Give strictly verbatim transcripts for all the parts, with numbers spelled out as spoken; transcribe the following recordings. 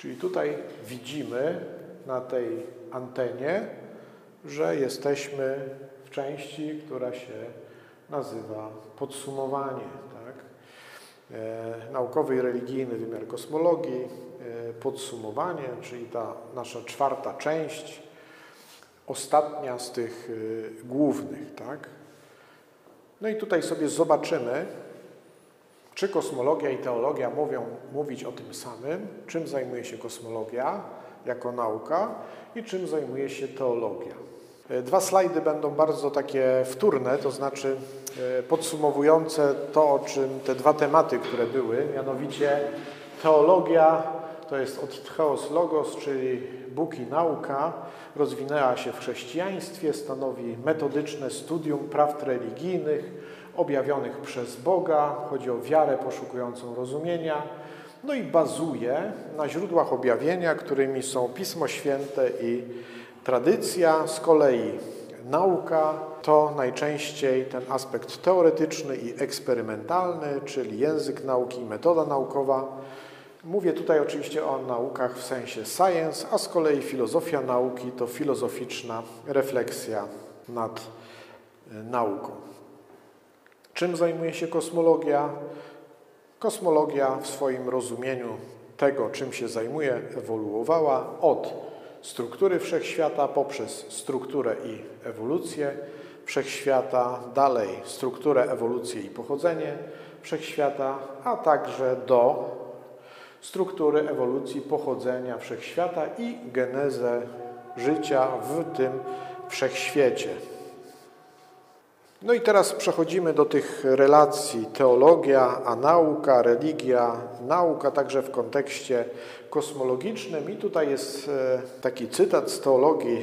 Czyli tutaj widzimy na tej antenie, że jesteśmy w części, która się nazywa podsumowanie. Tak? E, naukowy i religijny wymiar kosmologii, e, podsumowanie, czyli ta nasza czwarta część, ostatnia z tych y, głównych. Tak? No i tutaj sobie zobaczymy, czy kosmologia i teologia mówią mówić o tym samym, czym zajmuje się kosmologia jako nauka i czym zajmuje się teologia. Dwa slajdy będą bardzo takie wtórne, to znaczy podsumowujące to, o czym te dwa tematy, które były, mianowicie teologia, to jest od theos logos, czyli Bóg i nauka, rozwinęła się w chrześcijaństwie, stanowi metodyczne studium prawd religijnych objawionych przez Boga, chodzi o wiarę poszukującą rozumienia, no i bazuje na źródłach objawienia, którymi są Pismo Święte i tradycja. Z kolei nauka to najczęściej ten aspekt teoretyczny i eksperymentalny, czyli język nauki, metoda naukowa. Mówię tutaj oczywiście o naukach w sensie science, a z kolei filozofia nauki to filozoficzna refleksja nad nauką. Czym zajmuje się kosmologia? Kosmologia w swoim rozumieniu tego, czym się zajmuje, ewoluowała od struktury wszechświata poprzez strukturę i ewolucję wszechświata, dalej strukturę, ewolucję i pochodzenie wszechświata, a także do struktury, ewolucji, pochodzenia wszechświata i genezę życia w tym wszechświecie. No i teraz przechodzimy do tych relacji teologia, a nauka, religia, nauka także w kontekście kosmologicznym. I tutaj jest taki cytat z teologii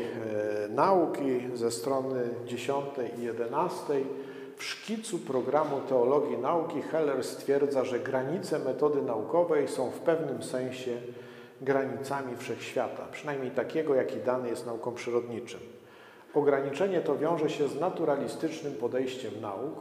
nauki ze strony dziesiątej i jedenastej. W szkicu programu teologii nauki Heller stwierdza, że granice metody naukowej są w pewnym sensie granicami wszechświata, przynajmniej takiego, jaki dany jest naukom przyrodniczym. Ograniczenie to wiąże się z naturalistycznym podejściem nauk.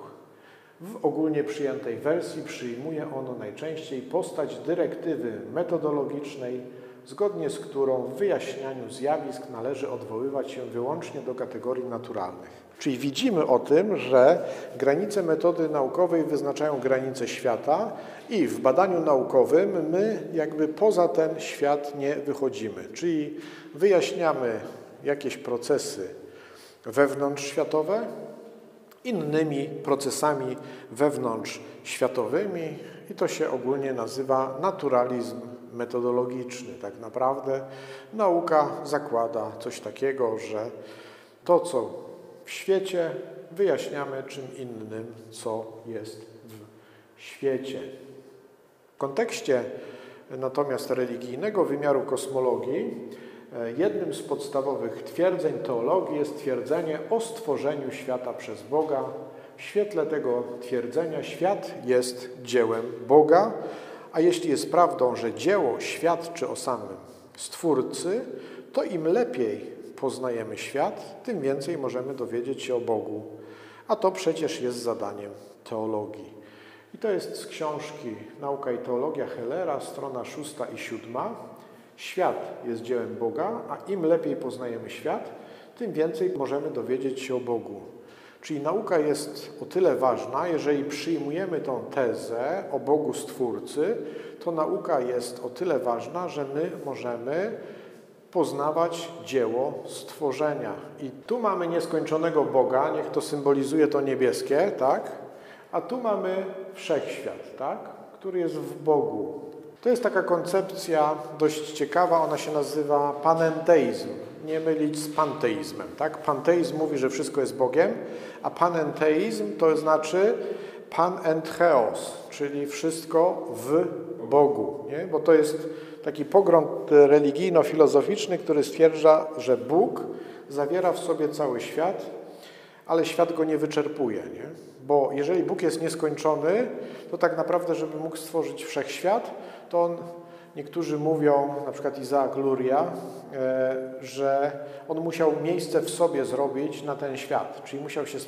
W ogólnie przyjętej wersji przyjmuje ono najczęściej postać dyrektywy metodologicznej, zgodnie z którą w wyjaśnianiu zjawisk należy odwoływać się wyłącznie do kategorii naturalnych. Czyli widzimy o tym, że granice metody naukowej wyznaczają granice świata i w badaniu naukowym my jakby poza ten świat nie wychodzimy. Czyli wyjaśniamy jakieś procesy wewnątrzświatowe innymi procesami wewnątrzświatowymi i to się ogólnie nazywa naturalizm metodologiczny. Tak naprawdę nauka zakłada coś takiego, że to, co w świecie, wyjaśniamy czym innym, co jest w świecie. W kontekście natomiast religijnego wymiaru kosmologii jednym z podstawowych twierdzeń teologii jest twierdzenie o stworzeniu świata przez Boga. W świetle tego twierdzenia świat jest dziełem Boga, a jeśli jest prawdą, że dzieło świadczy o samym Stwórcy, to im lepiej poznajemy świat, tym więcej możemy dowiedzieć się o Bogu. A to przecież jest zadaniem teologii. I to jest z książki Nauka i teologia Hellera, strona szósta i siódma. Świat jest dziełem Boga, a im lepiej poznajemy świat, tym więcej możemy dowiedzieć się o Bogu. Czyli nauka jest o tyle ważna, jeżeli przyjmujemy tą tezę o Bogu Stwórcy, to nauka jest o tyle ważna, że my możemy poznawać dzieło stworzenia. I tu mamy nieskończonego Boga, niech to symbolizuje to niebieskie, tak? A tu mamy wszechświat, tak? Który jest w Bogu. To jest taka koncepcja dość ciekawa, ona się nazywa panenteizm. Nie mylić z panteizmem, tak? Panteizm mówi, że wszystko jest Bogiem, a panenteizm to znaczy pan and theos, czyli wszystko w Bogu, nie? Bo to jest taki pogląd religijno-filozoficzny, który stwierdza, że Bóg zawiera w sobie cały świat, ale świat go nie wyczerpuje, nie? Bo jeżeli Bóg jest nieskończony, to tak naprawdę, żeby mógł stworzyć wszechświat, to on, niektórzy mówią, na przykład Isaac Luria, że on musiał miejsce w sobie zrobić na ten świat, czyli musiał się z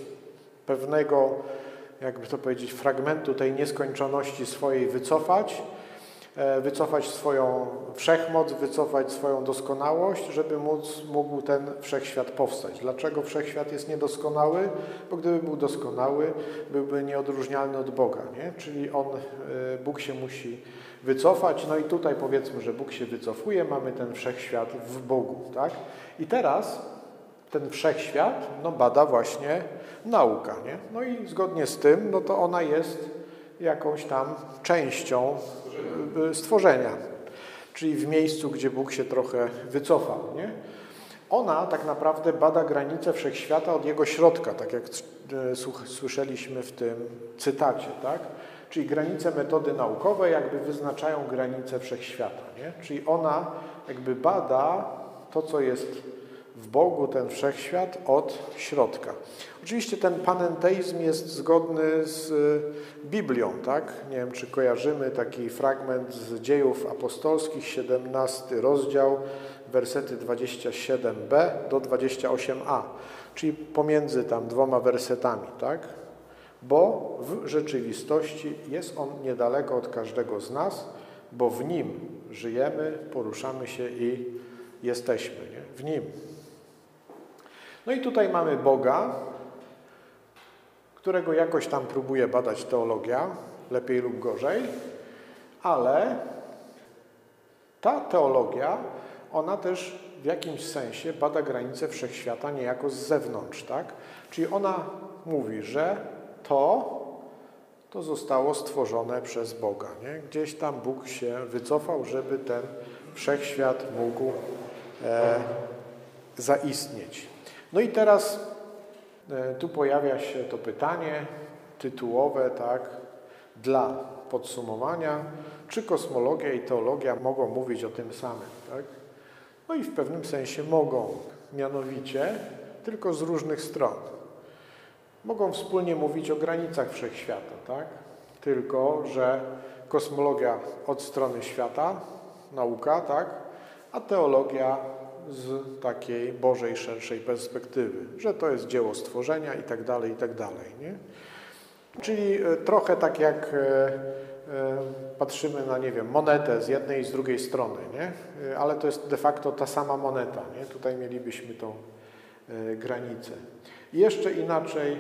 pewnego, jakby to powiedzieć, fragmentu tej nieskończoności swojej wycofać, wycofać swoją wszechmoc, wycofać swoją doskonałość, żeby móc, mógł ten wszechświat powstać. Dlaczego wszechświat jest niedoskonały? Bo gdyby był doskonały, byłby nieodróżnialny od Boga, nie? Czyli on, Bóg się musi wycofać, no i tutaj powiedzmy, że Bóg się wycofuje, mamy ten wszechświat w Bogu, tak? I teraz ten wszechświat no, bada właśnie nauka, nie? No i zgodnie z tym, no to ona jest jakąś tam częścią stworzenia, czyli w miejscu, gdzie Bóg się trochę wycofał, nie? Ona tak naprawdę bada granice wszechświata od jego środka, tak jak słyszeliśmy w tym cytacie, tak? Czyli granice metody naukowej jakby wyznaczają granice wszechświata, nie? Czyli ona jakby bada to, co jest w Bogu, ten wszechświat od środka. Oczywiście ten panenteizm jest zgodny z Biblią, tak? Nie wiem, czy kojarzymy taki fragment z Dziejów Apostolskich, siedemnasty rozdział, wersety dwadzieścia siedem b do dwadzieścia osiem a, czyli pomiędzy tam dwoma wersetami, tak? Bo w rzeczywistości jest on niedaleko od każdego z nas, bo w Nim żyjemy, poruszamy się i jesteśmy, nie? W Nim. No i tutaj mamy Boga, którego jakoś tam próbuje badać teologia, lepiej lub gorzej, ale ta teologia, ona też w jakimś sensie bada granice wszechświata niejako z zewnątrz, tak? Czyli ona mówi, że to, to zostało stworzone przez Boga, nie? Gdzieś tam Bóg się wycofał, żeby ten wszechświat mógł e, zaistnieć. No i teraz e, tu pojawia się to pytanie tytułowe, tak, dla podsumowania, czy kosmologia i teologia mogą mówić o tym samym, tak? No i w pewnym sensie mogą, mianowicie tylko z różnych stron. Mogą wspólnie mówić o granicach wszechświata, tak? Tylko że kosmologia od strony świata, nauka, tak? A teologia z takiej Bożej, szerszej perspektywy, że to jest dzieło stworzenia i tak dalej, i tak dalej, nie? Czyli trochę tak jak e, e, patrzymy na, nie wiem, monetę z jednej i z drugiej strony, nie? Ale to jest de facto ta sama moneta, nie? Tutaj mielibyśmy tą e, granicę. I jeszcze inaczej,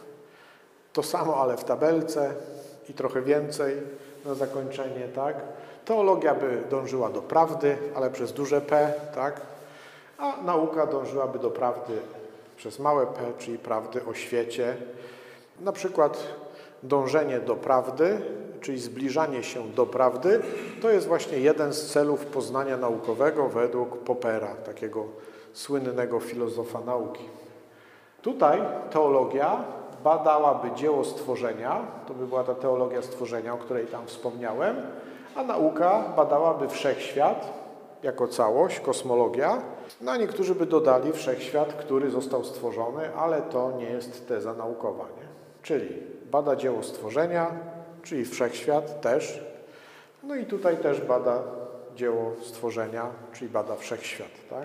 to samo, ale w tabelce i trochę więcej na zakończenie, tak? Teologia by dążyła do prawdy, ale przez duże P, tak? A nauka dążyłaby do prawdy przez małe p, czyli prawdy o świecie. Na przykład dążenie do prawdy, czyli zbliżanie się do prawdy, to jest właśnie jeden z celów poznania naukowego według Poppera, takiego słynnego filozofa nauki. Tutaj teologia badałaby dzieło stworzenia, to by była ta teologia stworzenia, o której tam wspomniałem, a nauka badałaby wszechświat jako całość, kosmologia, no a niektórzy by dodali wszechświat, który został stworzony, ale to nie jest teza naukowa, nie? Czyli bada dzieło stworzenia, czyli wszechświat też, no i tutaj też bada dzieło stworzenia, czyli bada wszechświat, tak?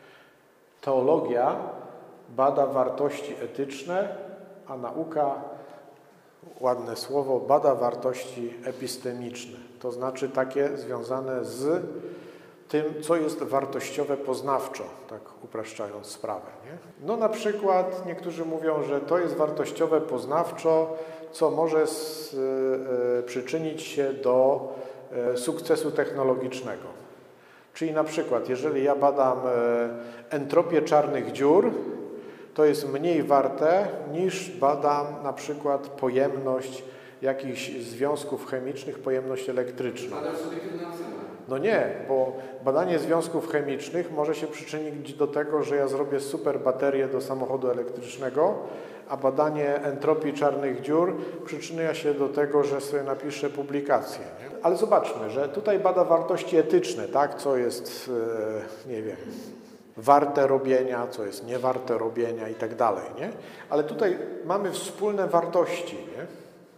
Teologia bada wartości etyczne, a nauka, ładne słowo, bada wartości epistemiczne, to znaczy takie związane z tym, co jest wartościowe poznawczo, tak upraszczając sprawę, nie? No na przykład niektórzy mówią, że to jest wartościowe poznawczo, co może z, y, y, przyczynić się do y, sukcesu technologicznego. Czyli na przykład, jeżeli ja badam y, entropię czarnych dziur, to jest mniej warte niż badam na przykład pojemność jakichś związków chemicznych, pojemność elektryczną. No nie, bo badanie związków chemicznych może się przyczynić do tego, że ja zrobię super baterię do samochodu elektrycznego, a badanie entropii czarnych dziur przyczynia się do tego, że sobie napiszę publikację, nie? Ale zobaczmy, że tutaj bada wartości etyczne, tak? Co jest, nie wiem, warte robienia, co jest niewarte robienia i tak dalej, nie? Ale tutaj mamy wspólne wartości, nie?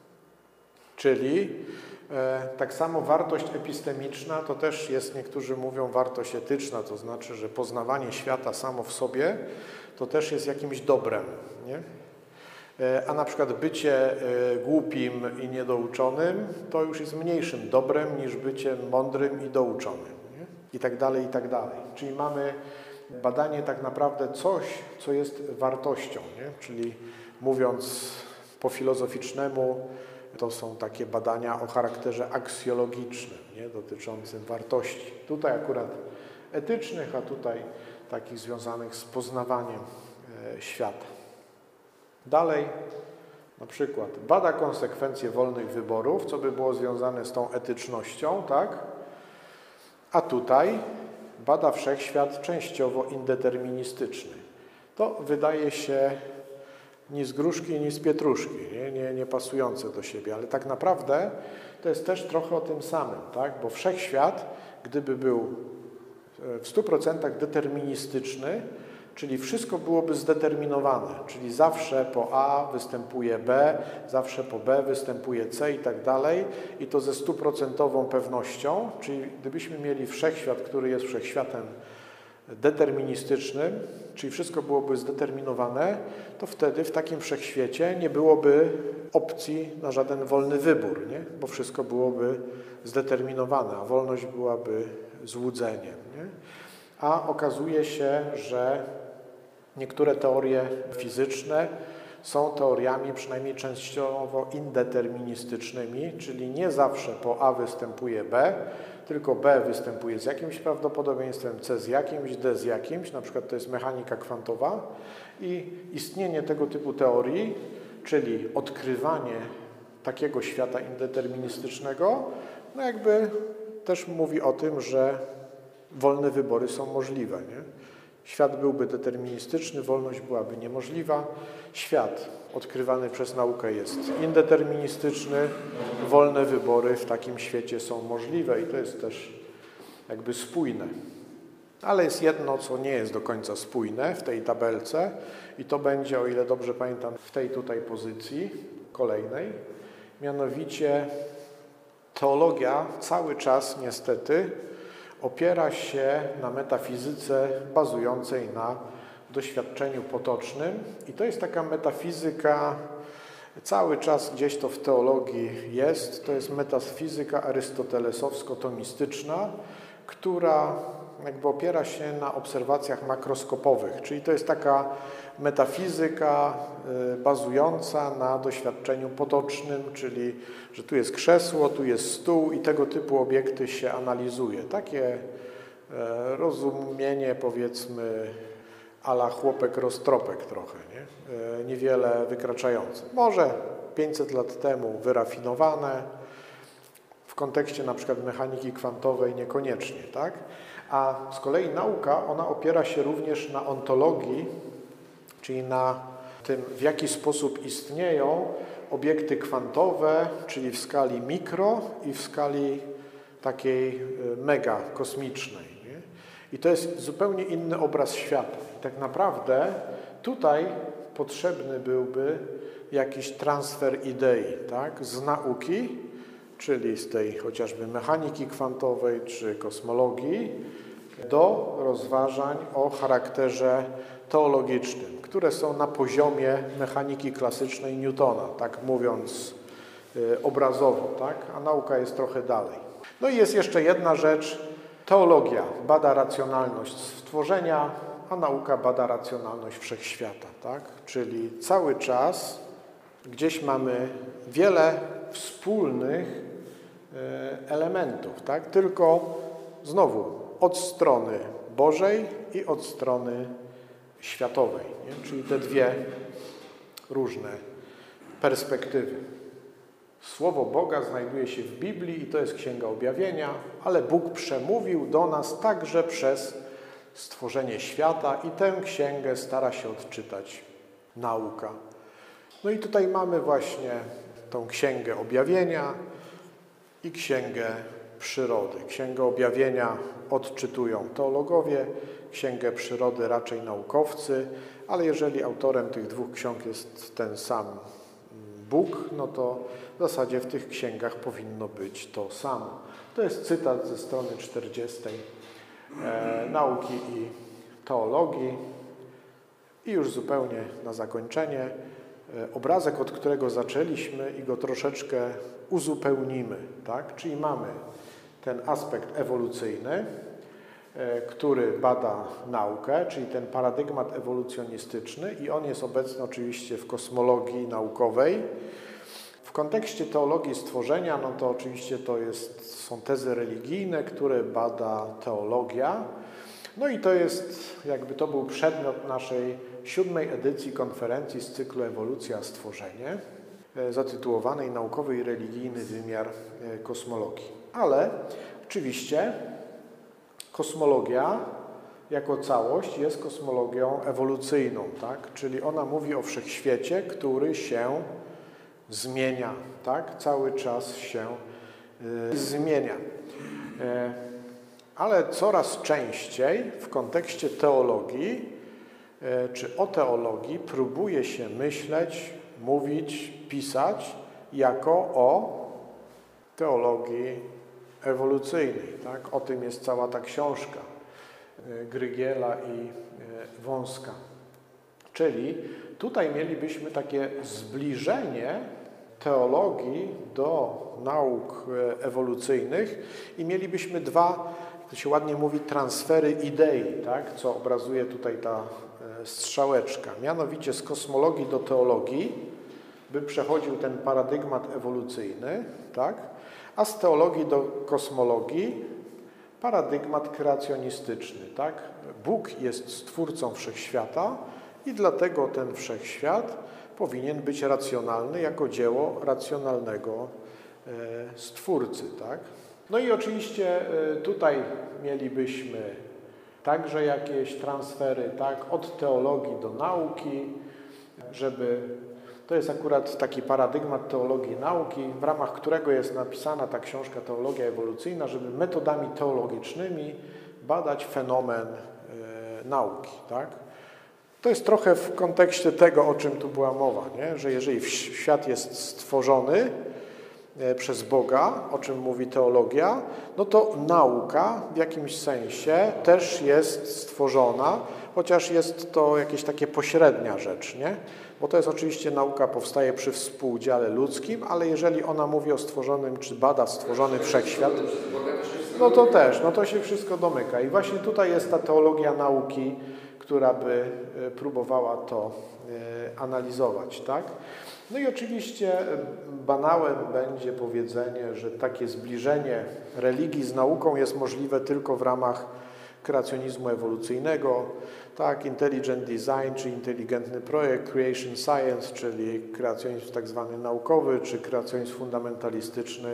Czyli e, tak samo wartość epistemiczna to też jest, niektórzy mówią, wartość etyczna, to znaczy, że poznawanie świata samo w sobie to też jest jakimś dobrem, nie? a na przykład bycie głupim i niedouczonym to już jest mniejszym dobrem niż bycie mądrym i douczonym, nie? I tak dalej, i tak dalej. Czyli mamy badanie tak naprawdę coś, co jest wartością, nie? Czyli mówiąc po filozoficznemu, to są takie badania o charakterze aksjologicznym, nie? Dotyczącym wartości. Tutaj akurat etycznych, a tutaj takich związanych z poznawaniem e, świata. Dalej, na przykład, bada konsekwencje wolnych wyborów, co by było związane z tą etycznością, tak? A tutaj bada wszechświat częściowo indeterministyczny. To wydaje się ni z gruszki, ni z pietruszki, nie? Nie, nie pasujące do siebie, ale tak naprawdę to jest też trochę o tym samym, tak? Bo wszechświat, gdyby był w stu procentach deterministyczny, czyli wszystko byłoby zdeterminowane, czyli zawsze po A występuje B, zawsze po B występuje C i tak dalej, i to ze stuprocentową pewnością, czyli gdybyśmy mieli wszechświat, który jest wszechświatem deterministycznym, czyli wszystko byłoby zdeterminowane, to wtedy w takim wszechświecie nie byłoby opcji na żaden wolny wybór, nie? Bo wszystko byłoby zdeterminowane, a wolność byłaby złudzeniem, nie? A okazuje się, że niektóre teorie fizyczne są teoriami przynajmniej częściowo indeterministycznymi, czyli nie zawsze po A występuje B, tylko B występuje z jakimś prawdopodobieństwem, C z jakimś, D z jakimś, na przykład to jest mechanika kwantowa, i istnienie tego typu teorii, czyli odkrywanie takiego świata indeterministycznego, no jakby też mówi o tym, że wolne wybory są możliwe, nie? Świat byłby deterministyczny, wolność byłaby niemożliwa. Świat odkrywany przez naukę jest indeterministyczny, wolne wybory w takim świecie są możliwe i to jest też jakby spójne. Ale jest jedno, co nie jest do końca spójne w tej tabelce i to będzie, o ile dobrze pamiętam, w tej tutaj pozycji kolejnej. Mianowicie teologia cały czas niestety opiera się na metafizyce bazującej na doświadczeniu potocznym i to jest taka metafizyka, cały czas gdzieś to w teologii jest, to jest metafizyka arystotelesowsko-tomistyczna, która jakby opiera się na obserwacjach makroskopowych, czyli to jest taka metafizyka bazująca na doświadczeniu potocznym, czyli że tu jest krzesło, tu jest stół i tego typu obiekty się analizuje. Takie rozumienie, powiedzmy, a la chłopek roztropek trochę, nie? Niewiele wykraczające. Może pięćset lat temu wyrafinowane, w kontekście na przykład mechaniki kwantowej niekoniecznie, tak? A z kolei nauka, ona opiera się również na ontologii, czyli na tym, w jaki sposób istnieją obiekty kwantowe, czyli w skali mikro i w skali takiej mega kosmicznej, nie? I to jest zupełnie inny obraz świata. I tak naprawdę tutaj potrzebny byłby jakiś transfer idei, tak? Z nauki, czyli z tej chociażby mechaniki kwantowej czy kosmologii, do rozważań o charakterze teologicznym, które są na poziomie mechaniki klasycznej Newtona, tak mówiąc y, obrazowo, tak? A nauka jest trochę dalej. No i jest jeszcze jedna rzecz. Teologia bada racjonalność stworzenia, a nauka bada racjonalność wszechświata, tak? Czyli cały czas gdzieś mamy wiele wspólnych y, elementów, tak? Tylko znowu od strony Bożej i od strony światowej, nie? Czyli te dwie różne perspektywy. Słowo Boga znajduje się w Biblii i to jest Księga Objawienia, ale Bóg przemówił do nas także przez stworzenie świata i tę księgę stara się odczytać nauka. No i tutaj mamy właśnie tą Księgę Objawienia i Księgę Przyrody. Księgę Objawienia odczytują teologowie, Księgę Przyrody raczej naukowcy, ale jeżeli autorem tych dwóch ksiąg jest ten sam Bóg, no to w zasadzie w tych księgach powinno być to samo. To jest cytat ze strony czterdziestej e, Nauki i Teologii. I już zupełnie na zakończenie obrazek, od którego zaczęliśmy i go troszeczkę uzupełnimy, tak? Czyli mamy ten aspekt ewolucyjny, który bada naukę, czyli ten paradygmat ewolucjonistyczny i on jest obecny oczywiście w kosmologii naukowej. W kontekście teologii stworzenia, no to oczywiście to jest, są tezy religijne, które bada teologia. No i to jest, jakby to był przedmiot naszej siódmej edycji konferencji z cyklu Ewolucja, Stworzenie, zatytułowanej Naukowy i religijny wymiar kosmologii. Ale oczywiście kosmologia jako całość jest kosmologią ewolucyjną, tak? Czyli ona mówi o wszechświecie, który się zmienia, tak? Cały czas się y, zmienia. Y, ale coraz częściej w kontekście teologii, y, czy o teologii próbuje się myśleć, mówić, pisać jako o teologii ewolucyjnej, tak? O tym jest cała ta książka y, Grygiela i y, Wąska. Czyli tutaj mielibyśmy takie zbliżenie teologii do nauk ewolucyjnych i mielibyśmy dwa, to się ładnie mówi, transfery idei, tak? Co obrazuje tutaj ta strzałeczka. Mianowicie z kosmologii do teologii by przechodził ten paradygmat ewolucyjny, tak? A z teologii do kosmologii paradygmat kreacjonistyczny, tak? Bóg jest stwórcą wszechświata i dlatego ten wszechświat powinien być racjonalny jako dzieło racjonalnego Stwórcy, tak? No i oczywiście tutaj mielibyśmy także jakieś transfery, tak? Od teologii do nauki, żeby... To jest akurat taki paradygmat teologii nauki, w ramach którego jest napisana ta książka Teologia ewolucyjna, żeby metodami teologicznymi badać fenomen e, nauki, tak? To jest trochę w kontekście tego, o czym tu była mowa, nie? Że jeżeli świat jest stworzony przez Boga, o czym mówi teologia, no to nauka w jakimś sensie też jest stworzona, chociaż jest to jakieś takie pośrednia rzecz, nie? Bo to jest oczywiście nauka powstaje przy współudziale ludzkim, ale jeżeli ona mówi o stworzonym, czy bada stworzony wszechświat, no to też, no to się wszystko domyka. I właśnie tutaj jest ta teologia nauki, która by próbowała to analizować, tak? No i oczywiście banałem będzie powiedzenie, że takie zbliżenie religii z nauką jest możliwe tylko w ramach kreacjonizmu ewolucyjnego, tak? Intelligent design, czy inteligentny projekt, creation science, czyli kreacjonizm tak zwany naukowy, czy kreacjonizm fundamentalistyczny,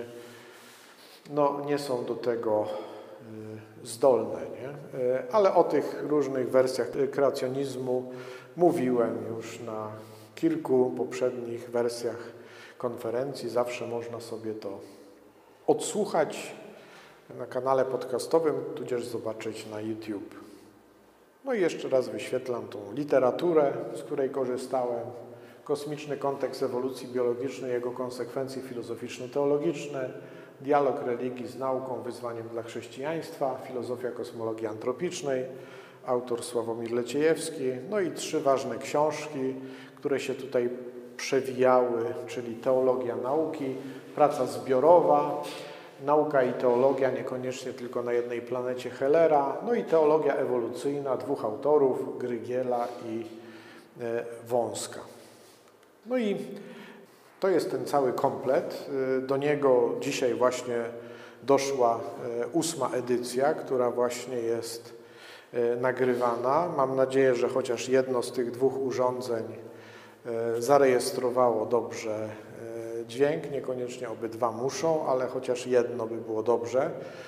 no nie są do tego zdolne, nie? Ale o tych różnych wersjach kreacjonizmu mówiłem już na kilku poprzednich wersjach konferencji. Zawsze można sobie to odsłuchać na kanale podcastowym, tudzież zobaczyć na YouTube. No i jeszcze raz wyświetlam tą literaturę, z której korzystałem. Kosmiczny kontekst ewolucji biologicznej, jego konsekwencje filozoficzno-teologiczne, dialog religii z nauką, wyzwaniem dla chrześcijaństwa, filozofia kosmologii antropicznej, autor Sławomir Leciejewski, no i trzy ważne książki, które się tutaj przewijały, czyli Teologia nauki, praca zbiorowa, Nauka i teologia, niekoniecznie tylko na jednej planecie Hellera, no i Teologia ewolucyjna, dwóch autorów, Grygiela i Wąska. No i to jest ten cały komplet. Do niego dzisiaj właśnie doszła ósma edycja, która właśnie jest nagrywana. Mam nadzieję, że chociaż jedno z tych dwóch urządzeń zarejestrowało dobrze dźwięk. Niekoniecznie obydwa muszą, ale chociaż jedno by było dobrze.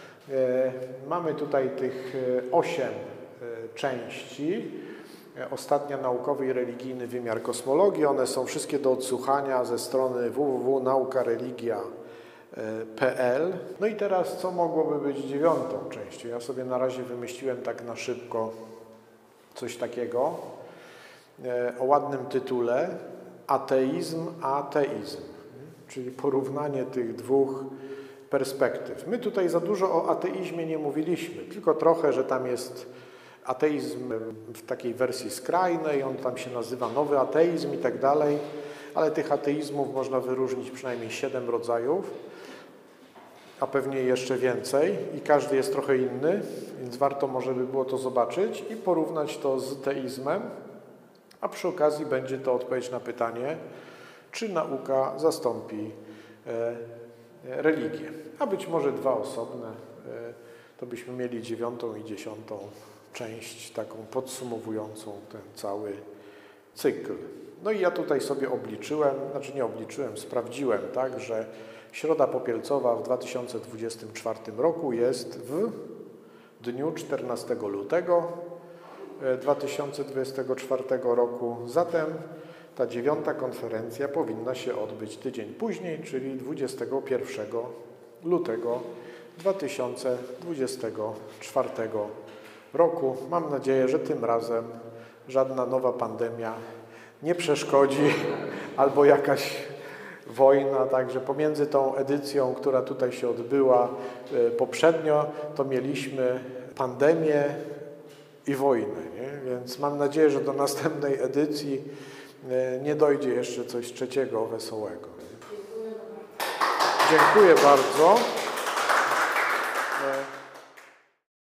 Mamy tutaj tych osiem części. Ostatnia naukowy i religijny wymiar kosmologii. One są wszystkie do odsłuchania ze strony w w w kropka nauka religia kropka p l. No i teraz co mogłoby być dziewiątą częścią? Ja sobie na razie wymyśliłem tak na szybko coś takiego o ładnym tytule: ateizm, ateizm, czyli porównanie tych dwóch perspektyw. My tutaj za dużo o ateizmie nie mówiliśmy, tylko trochę, że tam jest ateizm w takiej wersji skrajnej, on tam się nazywa nowy ateizm i tak dalej. ale tych ateizmów można wyróżnić przynajmniej siedem rodzajów, a pewnie jeszcze więcej i każdy jest trochę inny, więc warto może by było to zobaczyć i porównać to z teizmem, a przy okazji będzie to odpowiedź na pytanie, czy nauka zastąpi e, religię. A być może dwa osobne, e, to byśmy mieli dziewiątą i dziesiątą część, taką podsumowującą ten cały cykl. No i ja tutaj sobie obliczyłem, znaczy nie obliczyłem, sprawdziłem, tak, że Środa Popielcowa w dwa tysiące dwudziestym czwartym roku jest w dniu czternastego lutego dwa tysiące dwudziestego czwartego roku. Zatem ta dziewiąta konferencja powinna się odbyć tydzień później, czyli dwudziestego pierwszego lutego dwa tysiące dwudziestego czwartego roku. Mam nadzieję, że tym razem żadna nowa pandemia nie przeszkodzi albo jakaś wojna, także pomiędzy tą edycją, która tutaj się odbyła poprzednio, to mieliśmy pandemię i wojnę, nie? Więc mam nadzieję, że do następnej edycji nie dojdzie jeszcze coś trzeciego wesołego. Dziękuję bardzo.